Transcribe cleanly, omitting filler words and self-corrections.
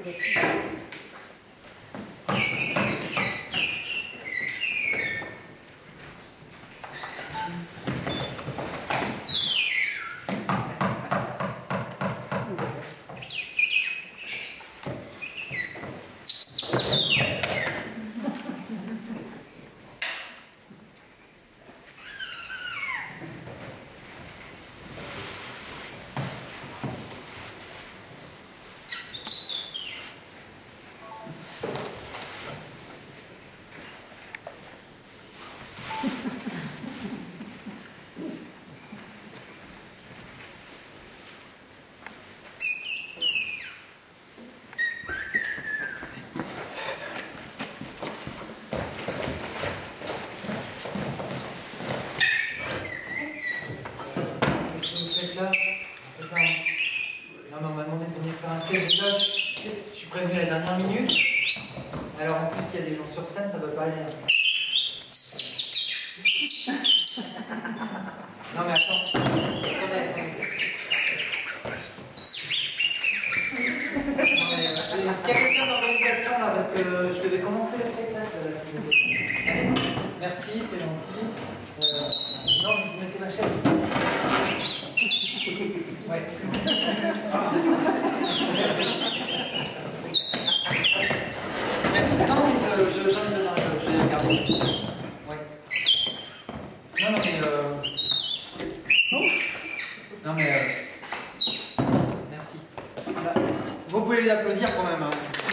Là. Non, mais on m'a demandé de venir faire un sketch. Là, je suis prévenu à la dernière minute. Alors en plus, il y a des gens sur scène, ça va pas aller. Non, mais attends. Attendez. Est-ce qu'il y a quelqu'un d'organisation là? Parce que je devais commencer le spectacle. Allez, merci, c'est gentil. Non, vous laissez ma chaise. Ouais. Merci. Non, mais j'en ai besoin, je vais regarder. Ouais. Non, non, mais merci. Vous pouvez les applaudir quand même. Hein.